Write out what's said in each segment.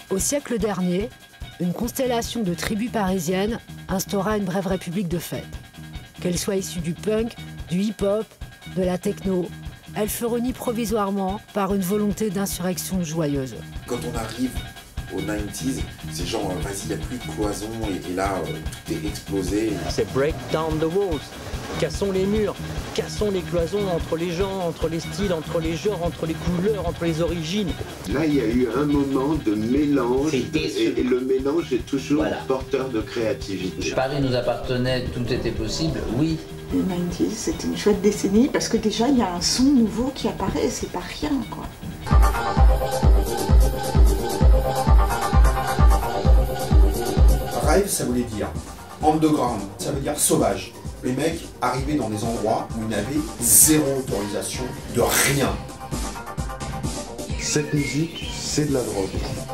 Au siècle dernier, une constellation de tribus parisiennes instaura une brève république de fête. Qu'elle soit issue du punk, du hip-hop, de la techno, elle fut renie provisoirement par une volonté d'insurrection joyeuse. Quand on arrive aux 90s, c'est genre, vas-y, il n'y a plus de cloison, et là, tout est explosé. C'est break down the walls. Cassons les murs, cassons les cloisons entre les gens, entre les styles, entre les genres, entre les couleurs, entre les origines. Là, il y a eu un moment de mélange, et le mélange est toujours porteur de créativité. Paris nous appartenait, tout était possible, oui. Les 90s, c'était une chouette décennie parce que déjà, il y a un son nouveau qui apparaît, c'est pas rien, quoi. Rave, ça voulait dire underground, ça veut dire sauvage. Les mecs arrivaient dans des endroits où ils n'avaient zéro autorisation de rien. Cette musique, c'est de la drogue.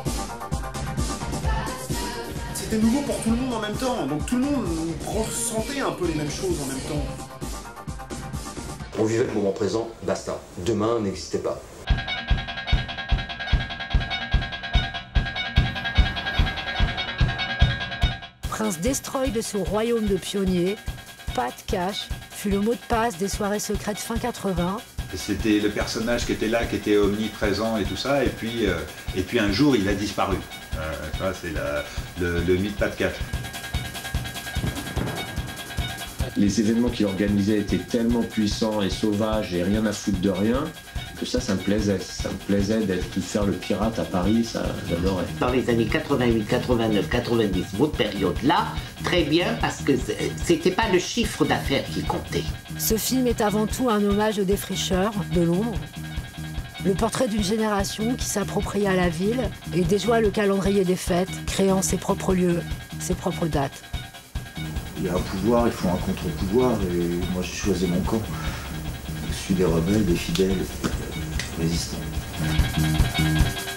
C'était nouveau pour tout le monde en même temps, donc tout le monde ressentait un peu les mêmes choses en même temps. On vivait le moment présent, basta. Demain n'existait pas. Prince Destroy de ce royaume de pionniers, Pat Cash fut le mot de passe des soirées secrètes fin 80. C'était le personnage qui était là, qui était omniprésent et tout ça, et puis un jour il a disparu. Ça c'est le mythe Pat Cash. Les événements qu'il organisait étaient tellement puissants et sauvages et rien à foutre de rien, que ça me plaisait. Ça me plaisait de faire le pirate à Paris, ça j'adorais. Dans les années 88, 89, 90, votre période-là, très bien, parce que c'était pas le chiffre d'affaires qui comptait. Ce film est avant tout un hommage aux défricheurs de Londres. Le portrait d'une génération qui s'appropria la ville et déjoua le calendrier des fêtes, créant ses propres lieux, ses propres dates. Il y a un pouvoir, il faut un contre-pouvoir, et moi j'ai choisi mon camp. Je suis des rebelles, des fidèles, résistants.